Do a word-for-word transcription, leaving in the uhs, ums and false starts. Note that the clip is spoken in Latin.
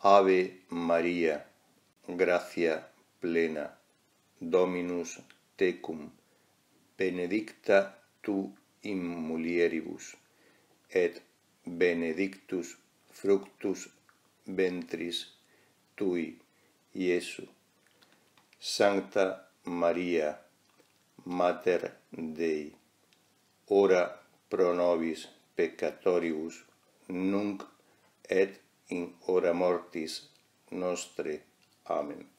Ave Maria, gratia plena, Dominus tecum, benedicta tu in mulieribus, et benedictus fructus ventris tui, Iesu. Sancta Maria, Mater Dei, ora pro nobis peccatoribus, nunc et in hora mortis nostre. Amen.